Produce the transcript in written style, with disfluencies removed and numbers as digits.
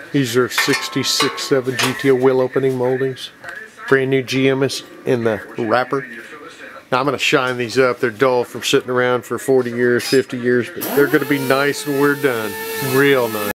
These are 66.7 GTO wheel opening moldings. Brand new GM is in the wrapper. Now I'm going to shine these up. They're dull from sitting around for 40 years, 50 years, but they're going to be nice when we're done. Real nice.